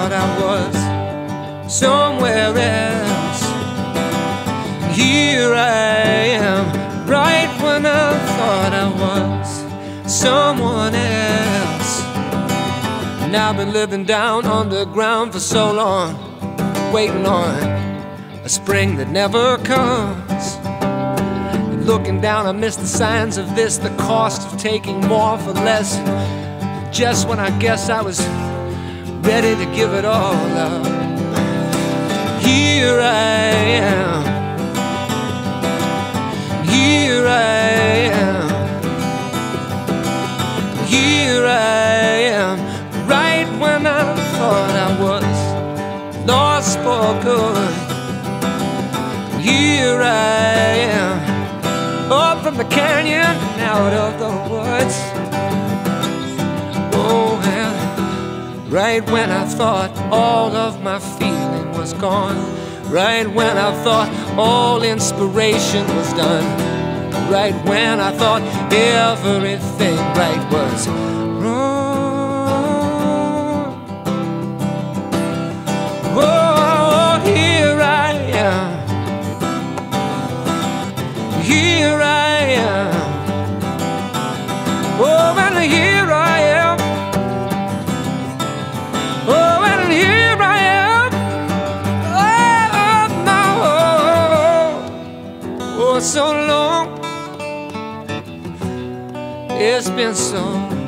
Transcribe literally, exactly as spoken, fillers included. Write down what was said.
thought I was somewhere else. Here I am, right when I thought I was someone else. And I've been living down underground for so long, waiting on a spring that never comes. And looking down, I miss the signs of this, the cost of taking more for less. Just when I guess I was ready to give it all up, here I am, here I am, here I am, right when I thought I was lost for good. Here I am, up from the canyon and out of the woods. Oh, and right when I thought all of my feeling was gone, right when I thought all inspiration was done, right when I thought everything right was wrong. Oh, here I am, here I am, oh, and here I am, oh, and here I am, oh, no, oh, so long, it's been so